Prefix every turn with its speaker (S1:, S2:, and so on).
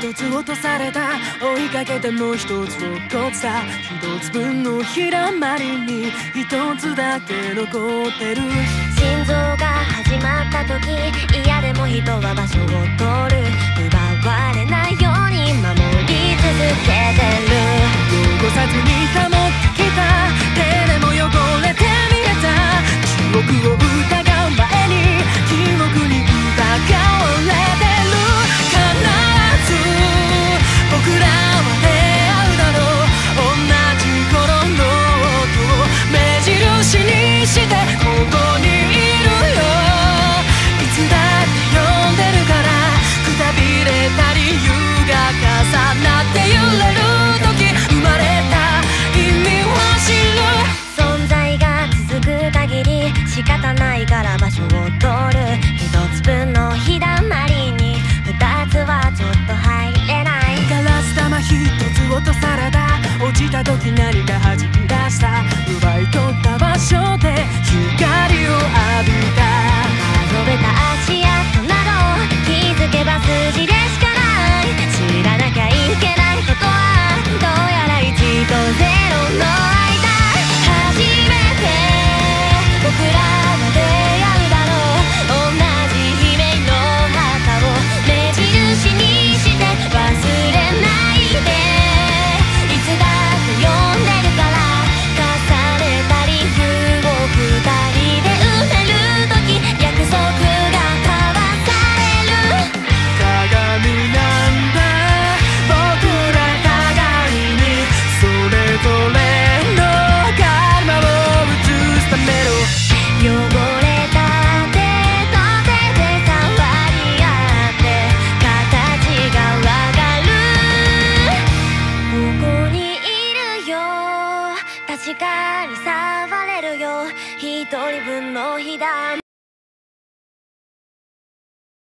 S1: 一つ落とされた、追いかけてもう一つ落っこちた。一つ分のひだまりに一つだけ残ってる。
S2: 心臓が始まった時、嫌でも人は場所を取る。奪われないように守り続けてる。
S1: 汚さずに保ってきた、手でも汚れて見えた。記憶を疑う前に記憶に疑われてる。必ず僕らは出会うだろう。同じ頃の音を目印にしてここにいるよ。いつだって呼んでるから、くたびれた理由が重なって揺れる時、生まれた意味は知る。
S2: 存在が続く限り仕方ないから場所を取る。一つ分のひだまりに二つはちょっと入れない。
S1: ガラス玉一つ落とされた、落ちた時何か弾き出した。奪い取った場所で光を浴びた。
S2: 遊べた足跡など気づけば数字でしかない。知らなきゃいけないことはどうやら1と0の間。初めて僕らは出会うだろう。同じ悲鳴の旗を目印にして忘れないで。いつだって呼んでるから、重ねたリフを二人で埋める時、約束が交わされる。
S1: 鏡なんだ僕ら互いに、それぞれのカルマを映すための。
S2: 汚れた手と手で触り合って形がわかる。ここにいるよ、確かに触れるよ。一人分の火だ